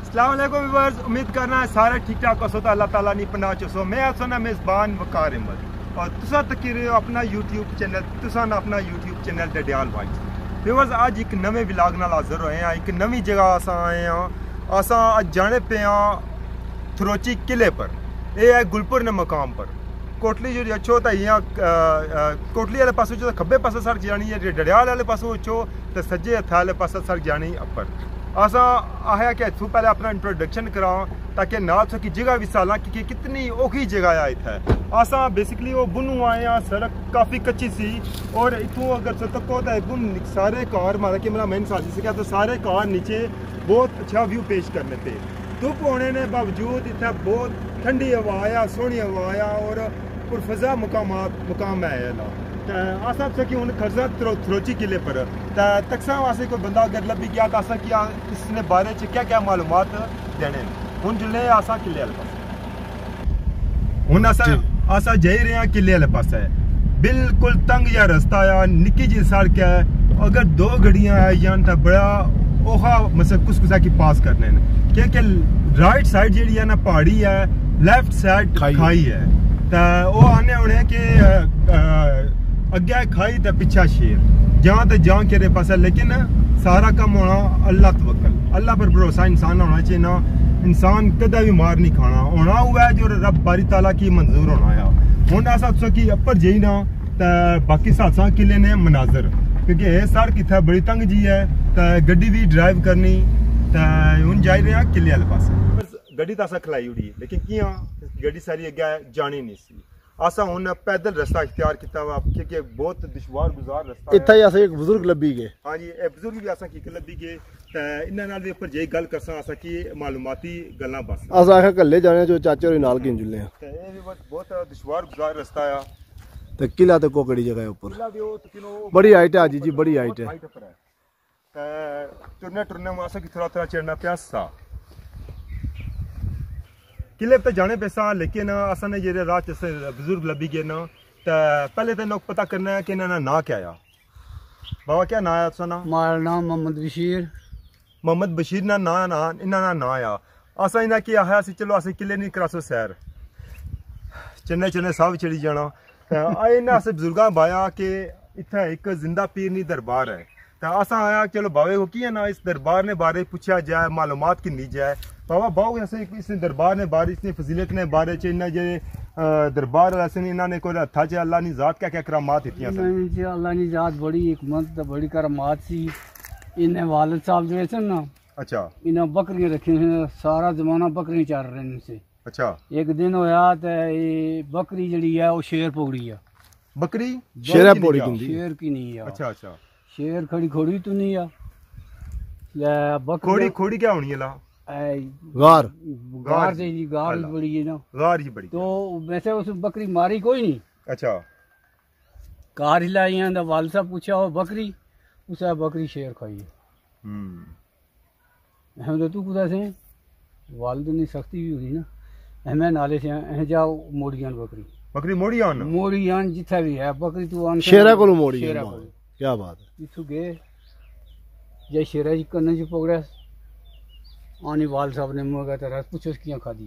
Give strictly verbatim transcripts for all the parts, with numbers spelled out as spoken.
अस्सलाम वालेकुम व्यूअर्स, उम्मीद करना है सारे ठीक ठाक हो। तो अल्लाह ताला नी पनाह चो। मैं अपना मेज़बान वकार अहमद और तुसा तक अपना यूट्यूब चैनल तुसा अपना YouTube channel Dadyal wise. Viewers अज एक नवे व्लॉग नाल हाज़र होए हैं। एक नवी जगह अस आए हैं। अस अज जाने पे हैं थरोची किले पर। यह है गुलपुर ने मकाम पर। कोटली जो अच्छो तो इं कोटली वाले पासों जो खब्बे पासे सड़क जानी है, डडियाल वाले पासों अच्छो तो सज्जे हत्थ वाले पासे सड़क जानी अपर। असा आया कि इतों पहले अपना इंट्रोडक्शन कराओ ताकि ना की जगह भी साला कि कितनी औखी जगह है इतने। असा बेसिकली वो बुनू आए हैं। सड़क काफ़ी कच्ची सी और इतों अगर तको तो बुन सारे कार मारा कि मेरा मैंने साथी से क्या तो सारे कार नीचे बहुत अच्छा व्यू पेश करने पे। धुप होने के बावजूद इतना बहुत ठंडी हवा आया, सोहनी हवा आया और पुरफजा मुकाम मुकाम है ना। अस कि हूँ खर्जा थरोची किले पर तकसा वास्ते कोई बंदा अगर लभी गया तो असा कि इसने बारे च क्या क्या मालूमात देने हूँ जुले असा किले वाले पास हूँ असा असा जाई रहे हैं किले वाले पास है। बिल्कुल तंग या रास्ता आ, निक्की जी सड़क है। अगर दो गड्डियां आई जान तो बड़ा ओखा मतलब कुछ कुछ की पास करने क्योंकि राइट साइड जी है ना पहाड़ी है, लेफ्ट साइड खाई है। तो वो आने होने कि अगे खाई तो पिछा शेर जहाँ तो जहाँ के पास है। लेकिन सारा कम होना अल्लाह तवक्कल, अल्लाह पर भरोसा इंसान होना चाहिए ना। इंसान कदा भी मार नहीं खाना होना हुआ है जो रब बारी ताला की मंजूर होना है। हूँ ऐसा तुसा कि अपर जाई ना तो बाकी साथ किले ने मनाजर क्योंकि यह सड़क इतना बड़ी तंग जी है तो गड्डी भी ड्राइव करनी तो हूँ जाई रहे हैं किले वाले पास। गड्डी तो असा खलाई उड़ी लेकिन किया गड्डी सारी अगे जानी नहीं सी। असा हूँ पैदल रास्ता इख्तियार किया हुआ क्योंकि बहुत दुश्वार गुजार रास्ता इतना ही असा एक बुजुर्ग लभी गए। हाँ जी, ए बुजुर्ग भी असा की लभी गए तो इन्हां भी ऊपर जे गल करसा असा की मालूमाती गल्लां बस असा आखा कल्ले जाने जो चाचे होरी नाल गिन जुले तो ये भी बहुत दुश्वार गुजार रास्ता है। तो किला तो कोकड़ी जगह है ऊपर बड़ी हाइट है जी जी बड़ी हाइट है। टुरने टुरने में असा की थोड़ा थोड़ा चढ़ना प्यासा किले पे जाने पे सा। लेकिन असा ने जे रात से बुजुर्ग लभी गए ना तो पहले तो लोग पता करना है कि इन्होंने ना क्या आया। बाबा क्या ना आया ना? हमारा नाम मोहम्मद बशीर। मोहम्मद बशीर ना ना ना इन्होंने ना आया। असा इन्हें कि आया सी चलो अस किले नहीं करासो सैर चन्ने चन्ने सब चढ़ी जाना। इन्हें अस बुजुर्गों बाया कि इतना एक जिंदा पीर नहीं दरबार है तो असा आया चलो बाबे को की है ना इस दरबार ने बारे पूछा जाए मालूमात की नी जाए। बाबा बाहु ऐसे इस दरबार ने बारे इतनी फजीलत ने बारे च इन्हें जे दरबार ऐसे इन्होंने कोई हथा च अल्लाह नी जात क्या क्या करामात इतनी सन। अल्लाह नी जात बड़ी हिकमत बड़ी करामात सी। इन्हें वालिद साहब जो सन ना अच्छा इन्हें बकरियां रखी सारा जमाना बकरियां चार रहे से। अच्छा एक दिन होया तो ये बकरी जड़ी है वो शेर पकड़ी है। बकरी शेर पकड़ी शेर की नहीं है। अच्छा अच्छा शेर खड़ी खोड़ी तो नहीं है खोड़ी खोड़ी क्या होनी है ला गार गार जी गार बड़ी है ना गार ही बड़ी तो वैसे उस बकरी मारी कोई नहीं। अच्छा कार हिलाई है तो वाल साहब पूछा हो बकरी उसे बकरी शेर खाई है। हम तो तू कुदा से वाल तो नहीं सख्ती भी हुई ना हमें नाले से अह जाओ मोड़ियान बकरी बकरी मोड़ियान मोड़ियान जिथा भी है बकरी तू आन शेरा को मोड़ियान क्या बात है। इथु गए जय शेरा जी कन्ने जी पकड़ा आनी वाल साहब ने मुँह कहता रहा पूछो किया खा दी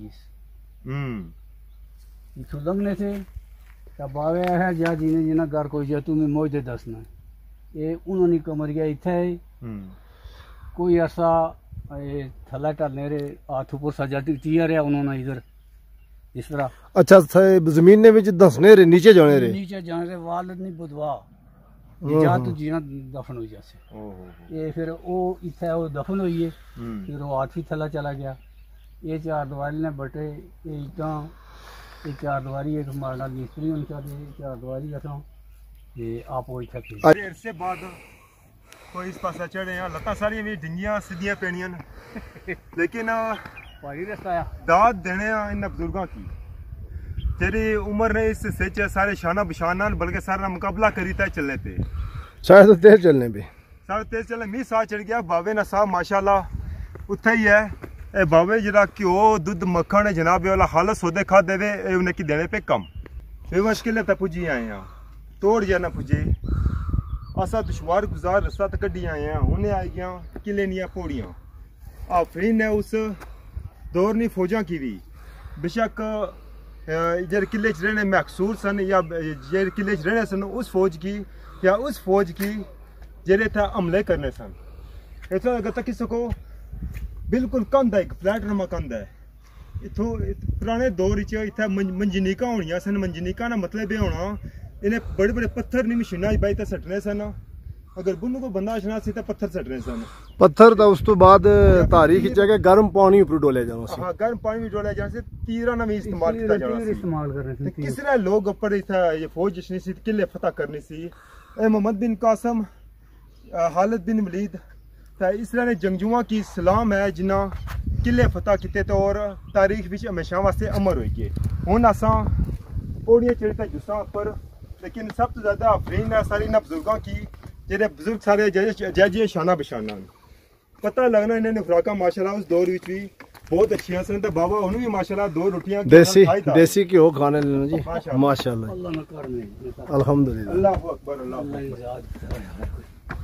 इथु लगने से तब आवे है जा जी ने जिना घर कोई जा तुम्हें मौज दे दसना ये उन्होंने कमरिया इतना है कोई ऐसा थला टलने रे हाथ ऊपर सजा दिया रहा उन्होंने इधर इस तरह। अच्छा जमीन ने विच दसने रे नीचे जाने रे नीचे जाने रे वाल नहीं बुधवा जा तू जीना दफन हो जैसे ये फिर वो इतना वो दफन हुई है फिर वो हाथ ही थला चला गया। ये चार दीवारी ने बटे ये इटा ये चार दीवारी एक मारना मिस्त्री उनका चार दीवारी रखा ये आप वो इतना देर से बाद कोई इस पास चढ़े हैं लत्ता सारी भी डिंगियां सीधियां पेनियां लेकिन भारी रास्ता दाद देने इन बुजुर्गों की तेरी उम्र ने इस सच सारे शाना बशाना बल्कि सारा मुकाबला करी था चलने पे साढ़े तो तेज चलने पे साढ़े तेज चलने मी साह चढ़ गया। बाबे ना साहब माशाल्लाह उत्थे ही है ए बाबे जरा घ्यो दुध मक्खन जनाब वाला हालत सौदे खा देवे उन्हें की देने पे कम बे मुश्किल तक पुजी आए हैं तोड़ जाना पुजे असा दुश्वार गुजार रास्ता तक कड्डी आए हैं। हुने आई गया किले निया पौड़ियां आफरीन ने उस दौर नहीं फौजा की भी बेशक जेर किले च रहने महसूर सन या जेर किले च रहने सन उस फौज की या उस फौज की जेरे था हमले करने सन इतना अगर तक सको बिल्कुल कंध है, एक प्लेटफॉर्म कंध है। इथों पुराने दौर च इत्थे मंजनीका होनियां सन। मंजनीका ना मतलब ये होना इन्हें बड़े बड़े पत्थर नहीं मशीना बाई ते सटने सन। अगर बुन्नू को बंदा आशना सी ते पत्थर सटने सन। पत्थर तो उस तो बाद धारी खिंचा के गर्म पानी ऊपर डोले जाना सी। हां गर्म पानी में डोले जाना से तीरा ना भी इस्तेमाल किया जाना सी। इस्तेमाल कर रहे थे किस तरह लोग ऊपर इथा ये फौज जिसने सी किले फतह करनी सी। ए मोहम्मद बिन कासिम खालिद बिन वलीद इस तरह ने जंगजुआ की सलाम है जिन्ना किले फतह किते तो और तारीख विच हमेशा वास्ते अमर होई गए। हुन असां पौड़ियां चढ़ते जुस्सा पर लेकिन सब तो ज्यादा अफरीन है सारी ना बुजुर्गों की जेरे बुजुर्ग सारे जय शाना बशाना पता लगना इन्होंने खुराका माशाल्लाह उस दौर विच भी बहुत अच्छियां सन। तो बाबा हुन भी माशाल्लाह दो रोटियां देसी देसी घ्यो खाने लेना जी माशाल्लाह अल्लाह ना करने अल्हम्दुलिल्लाह अल्लाहु अकबर अल्लाह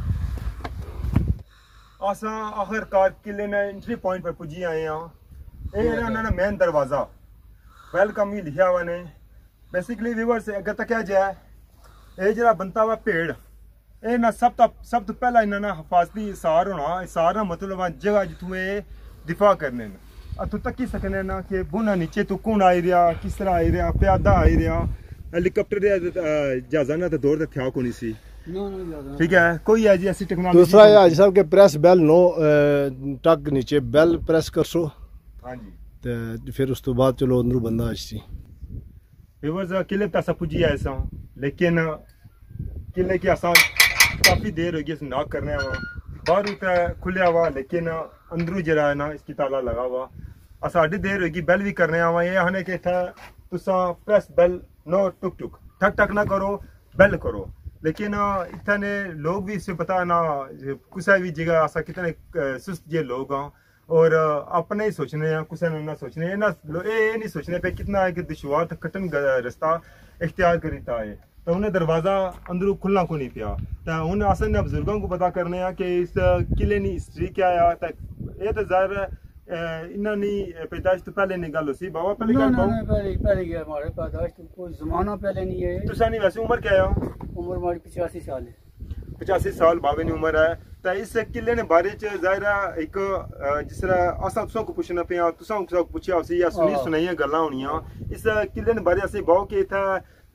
असा आखिरकार किले ने एंट्री पॉइंट पर पुजी आए हैं। ये उन्होंने मेन दरवाजा वेलकम ही लिखा हुआ ने। बेसिकली व्यूअर्स अगर तक क्या जाए ये जरा बनता हुआ पेड़ ये ना सब तो सब तो पहला इन्होंने हिफाजती इसार होना। इसार ना मतलब जगह जितों ये दिफा करने तू तक ही सकने ना कि बुना नीचे तू कौन आई रहा किस तरह आई रहा प्यादा आई रहा हेलीकॉप्टर जहाजा ना तो दौर था को नहीं सी। ठीक है कोई है जी ऐसी टेक्नोलॉजी। दूसरा है हाजी साहब के प्रेस बेल नो टक नीचे बेल प्रेस कर सो। हाँ जी ते फिर उस तो बाद चलो अंदर बंदा आसी व्यूअर्स किले तक पुजी आए सा लेकिन किले की असा काफी देर हो गई नाक करने हुआ बाहर तो खुलिया हुआ लेकिन अंदरू जरा है ना इसकी ताला लगा हुआ असा अड्डी देर होगी बेल भी करने हुआ। ये हने कि था तुसा प्रेस बेल नो टुक टुक ठक ठक ना करो बेल करो। लेकिन इतने लोग भी इससे पता ना कुछ भी जगह ऐसा कितने सुस्त जे लोग हैं और अपने ही सोचने हैं कुछ ना सोचने ना ये नहीं सोचने पे कितना है कि दुश्वार तक कटन रास्ता इख्तियार करीता है। तो उन्हें दरवाजा अंदरों खुलना को नहीं पिया। तो उन्हें असल ने बुजुर्गों को पता करने हैं कि इस किले की हिस्ट्री क्या है। ये तो जाहिर इन्होंने पैदाइश तो पहले नहीं गल सी बाबा पहले गल पहले पहले गया हमारे पैदाइश तो कोई जमाना पहले नहीं है। तुसा नहीं वैसे उम्र क्या है? उम्र हमारी पचासी साल है। पचासी साल बाबे की उम्र है। तो इस किले ने बारे च जाहिर एक जिस तरह असा तुसा को पूछना पिया तुसा को पूछया उसी या सुनी सुनाई गल्लां होनियां इस किले ने बारे असी बहुत कि इथा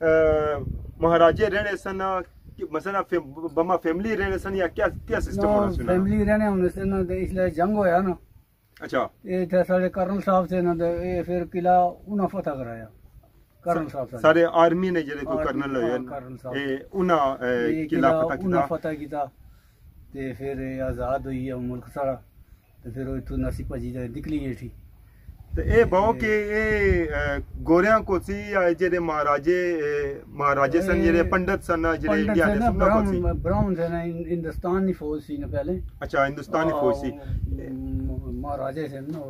महाराजे रहने सन मसला बमा फैमिली रहने सन या क्या क्या सिस्टम होना सुना फैमिली रहने होने से ना इसलिए जंग होया ना। अच्छा ये थे सारे कर्नल साहब से ना ये फिर किला उन्हें फतह कराया कर्नल साहब सारे आर्मी ने जेरे को कर्नल होया ये उन्हें किला फतह किया उन्हें फतह किया ते फिर आजाद हुई है मुल्क सारा ते फिर इथों नसी भजी जाए निकली है थी। तो ये बहु के ये गोरियां को सी जेरे महाराजे महाराजे सन जेरे पंडित सन जेरे इंडिया ने सुनना को सी ब्राउन थे ना हिंदुस्तानी फौज सी ना पहले। अच्छा हिंदुस्तानी फौज सी महाराजे थे ना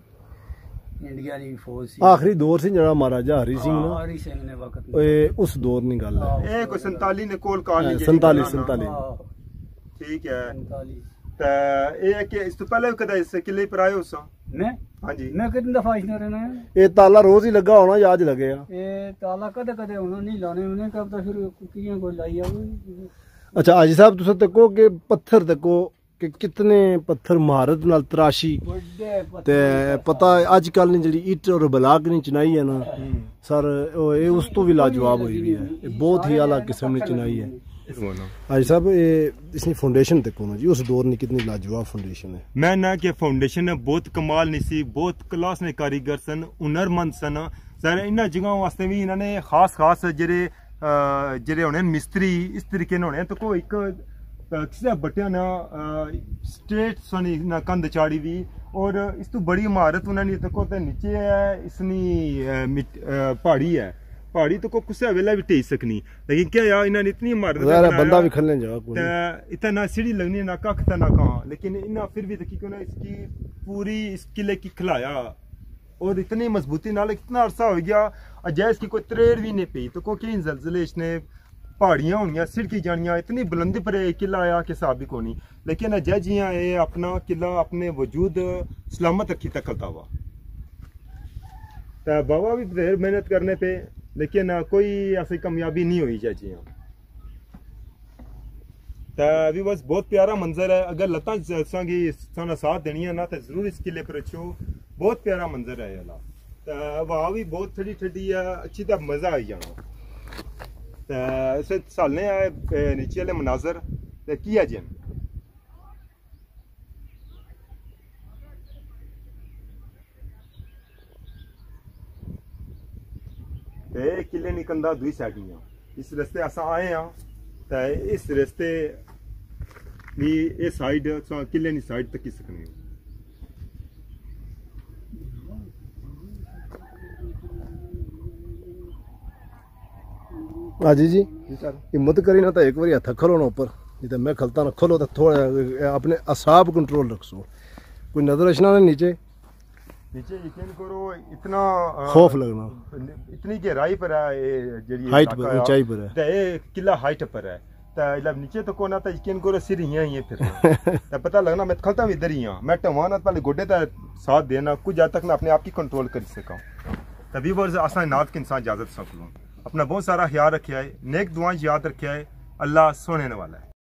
इंडिया की फौज सी। आखिरी दौर सी जड़ा महाराजा हरी सिंह ना हरी सिंह ने वक्त ए उस दौर नी गल है ए कोई सैंतालीस ने कोल काल ने सैंतालीस सैंतालीस ठीक है। तो ये कि इस तो पहले कदा इस किले पर आए उस मैं हां जी मैं कितने दफा इसने रहना है। ये ताला रोज ही लगा होना याद लगे ये ताला कदे कदे होना नहीं लाने उन्हें कब तो फिर कियां कोई लाई आ। अच्छा हाजी साहब तुस तको के पत्थर तको कि कितने पत्थर महारत नाल तराशी ते पता अजकल ने जेडी ईट और ब्लाक ने चनाई है ना सर ये उस तो भी लाजवाब हुई भी है बहुत ही आला किस्म ने चनाई है। हाजी साहब ये इसकी फाउंडेशन तक होना जी उस दौर ने कितनी लाजवाब फाउंडेशन है। मैं ना कि फाउंडेशन बहुत कमाल नहीं सी बहुत क्लास ने कारीगर सन हुनरमंद सन सर इन जगहों वास्ते भी इन्होंने खास खास जेरे जेरे होने मिस्त्री इस तरीके होने तो कोई एक किसी बटिया ना स्टेट सोनी ना कंध चाड़ी भी और इस तो बड़ी इमारत उन्होंने तो को नीचे है इसनी पहाड़ी है पहाड़ी तो को कुछ वेला भी टेक सकनी लेकिन क्या यार इन्होंने इतनी इमारत बंदा भी खलने जा इतना ना सीढ़ी लगनी ना कख था ना कहाँ लेकिन इन्हें फिर भी तकी ना इसकी पूरी इस किले की खिलाया और इतनी मजबूती नाल इतना अरसा हो गया अजय इसकी कोई त्रेड़ भी नहीं पी तो को कई जलजले इसने पहाड़ियां होनियां सिड़की जानियां इतनी बुलंदी पर किला आया कि साबिक होनी लेकिन अजय जियां ये अपना किला अपने वजूद सलामत रखी तक खलता हुआ तो बाबा भी ढेर मेहनत करने पे लेकिन कोई ऐसी कामयाबी नहीं हुई चाची। तो अभी बस बहुत प्यारा मंजर है। अगर लता की साथ देनी है ना तो जरूर इस किले पर अच्छो। बहुत प्यारा मंजर है अल्लाह। तो हवा भी बहुत ठंडी ठंडी है, अच्छी तरह मजा आई जाना। तो इसे सालने आए नीचे वाले मनाजर किया जिन किले निकलदा दुई साइडियां। इस रस्ते अस आए हाँ तो इस रस्ते भी ये साइड किले की साइड तक सकने हो। हाजी जी हिम्मत करी ना तो एक बार हथ खोलो ना ऊपर, नहीं तो मैं खलता ना खोलो तो थोड़ा अपने असाब कंट्रोल रखो। कोई नजर अचना ना नीचे नीचे यकीन करो इतना खौफ लगना, इतनी गहराई पर है ये जड़ी हाइट पर ऊंचाई पर है। तो ये किला हाइट पर है तो मतलब नीचे तो कोना तो यकीन करो सिर ही है फिर तो पता लगना मैं खलता भी इधर ही हां। मैं टवाना पहले गोडे का साथ देना कुछ हद तक मैं अपने आप की कंट्रोल कर सका। तभी वर्ष आसान नाथ के इंसान इजाजत सकूँ। अपना बहुत सारा ख्याल रखा है, नेक दुआएं याद रखा है। अल्लाह सोने वाला है।